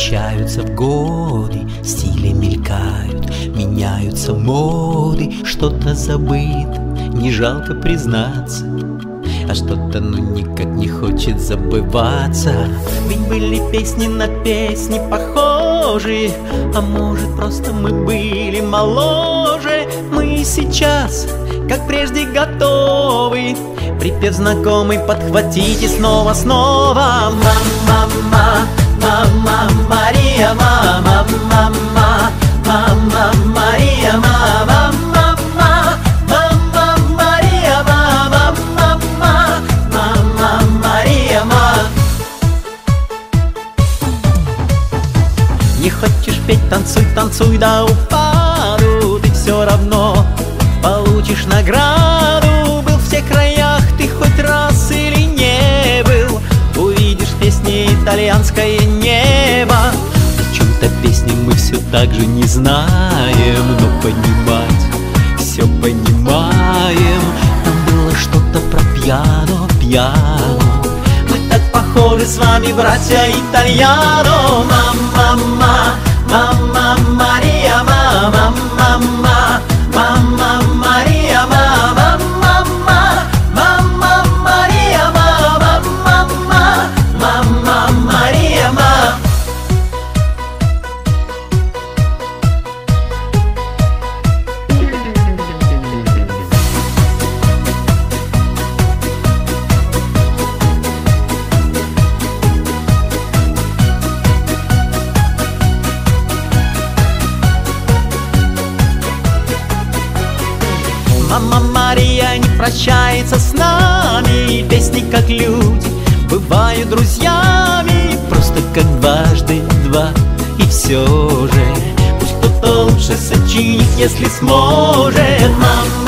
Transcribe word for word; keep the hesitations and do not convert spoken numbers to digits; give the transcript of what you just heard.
Возвращаются в годы, стили мелькают, меняются моды, что-то забыто, не жалко признаться, а что-то ну никак не хочет забываться. Ведь были песни на песни похожи, а может просто мы были моложе. Мы и сейчас, как прежде, готовы припев знакомый подхватить и снова-снова. Мама, мама, мама, Мария, мама, мама, мама, Мария, мама, мама, мама, Мария, мама, мама, мама, Мария, мама. Не хочешь петь, танцуй, танцуй до упаду, ты все равно получишь награду. Был в тех краях ты хоть раз или не был, увидишь в песне итальянское небо. О чем-то песне мы все так же не знаем, но понимать все понимаем. Там было что-то про пьяно, пьяно. Мы так похожи с вами, братья итальяно. Мама, мама, Мария, мама, мама, мама, Мария, мама, мама, мама, Мария, мама, мама, мама, Мария, мама. Мама Мария не прощается с нами, песни как люди бывают друзьями, просто как дважды два. И все же пусть кто-то лучше сочинит, если сможет. Мама